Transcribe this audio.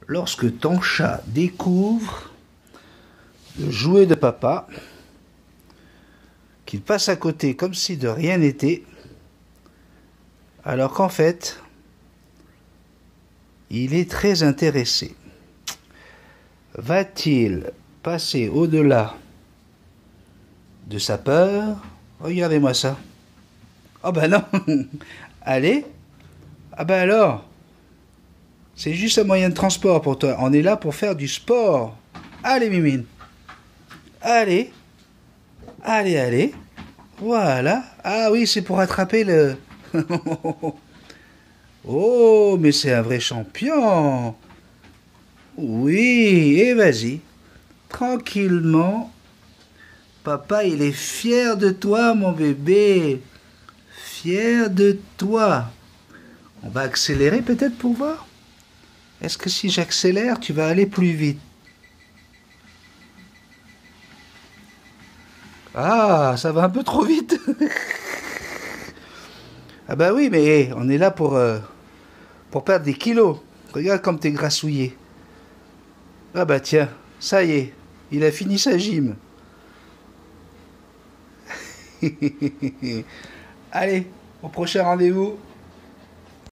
lorsque ton chat découvre le jouet de papa, qu'il passe à côté comme si de rien n'était, alors qu'en fait, il est très intéressé. Va-t-il passer au-delà de sa peur? Regardez-moi ça. Oh ben non. Allez. Ah ben alors, c'est juste un moyen de transport pour toi. On est là pour faire du sport. Allez, Mimine. Allez. Allez, allez. Voilà. Ah oui, c'est pour attraper le... Oh, mais c'est un vrai champion. Oui, et vas-y. Tranquillement. Papa, il est fier de toi, mon bébé. Fier de toi. On va accélérer peut-être pour voir. Est-ce que si j'accélère, tu vas aller plus vite? Ah, ça va un peu trop vite. Ah bah oui, mais on est là pour perdre des kilos. Regarde comme t'es grassouillé. Ah bah tiens, ça y est, il a fini sa gym. Allez, au prochain rendez-vous.